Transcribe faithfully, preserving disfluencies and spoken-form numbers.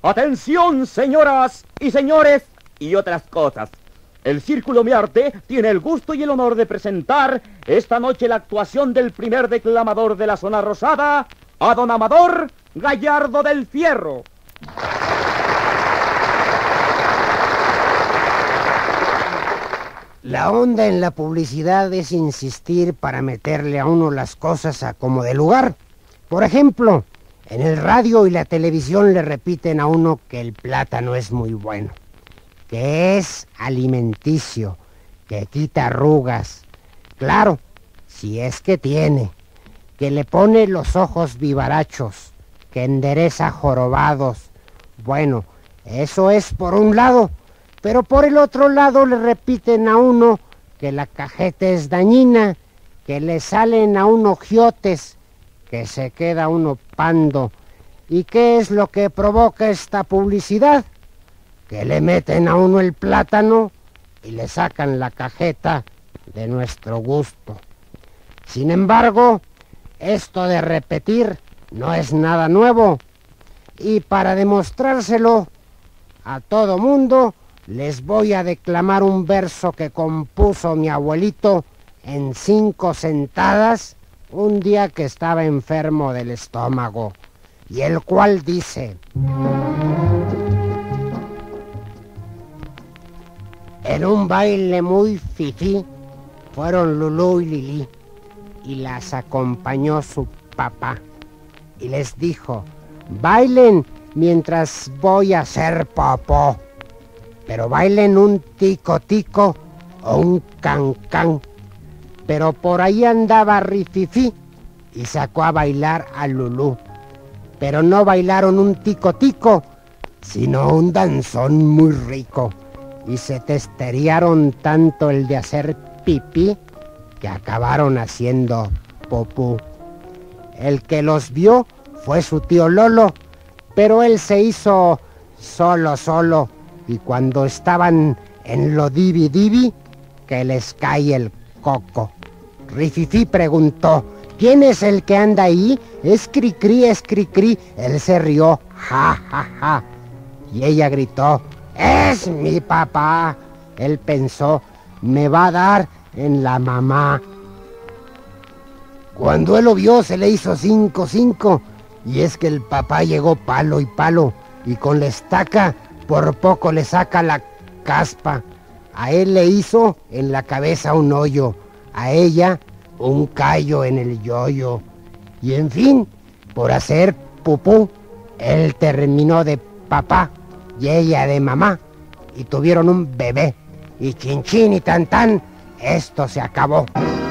Atención, señoras y señores, y otras cosas. El Círculo Mi Arte tiene el gusto y el honor de presentar esta noche la actuación del primer declamador de la zona rosada, a don Amador Gallardo del Fierro. La onda en la publicidad es insistir para meterle a uno las cosas a como de lugar. Por ejemplo, en el radio y la televisión le repiten a uno que el plátano es muy bueno, que es alimenticio, que quita arrugas. Claro, si es que tiene, que le pone los ojos vivarachos, que endereza jorobados. Bueno, eso es por un lado, pero por el otro lado le repiten a uno que la cajeta es dañina, que le salen a uno giotes, que se queda uno pando. ¿Y qué es lo que provoca esta publicidad? Que le meten a uno el plátano y le sacan la cajeta de nuestro gusto. Sin embargo, esto de repetir no es nada nuevo. Y para demostrárselo a todo mundo, les voy a declamar un verso que compuso mi abuelito en cinco sentadas un día que estaba enfermo del estómago, y el cual dice: en un baile muy fifí fueron Lulú y Lili, y las acompañó su papá, y les dijo: bailen mientras voy a hacer popó, pero bailen un tico tico o un can can. Pero por ahí andaba Rififí y sacó a bailar a Lulú, pero no bailaron un tico tico, sino un danzón muy rico, y se testerearon tanto el de hacer pipí que acabaron haciendo popú. El que los vio fue su tío Lolo, pero él se hizo solo solo, y cuando estaban en lo divi divi, que les cae el coco. Rififí preguntó: ¿quién es el que anda ahí? Es Cricri, es Cricri. Él se rió, ja, ja, ja. Y ella gritó: ¡es mi papá! Él pensó: me va a dar en la mamá. Cuando él lo vio, se le hizo cinco, cinco. Y es que el papá llegó palo y palo, y con la estaca por poco le saca la caspa. A él le hizo en la cabeza un hoyo, a ella un callo en el yoyo. Y en fin, por hacer pupú, él terminó de papá y ella de mamá, y tuvieron un bebé. Y chin chin y tan tan, esto se acabó.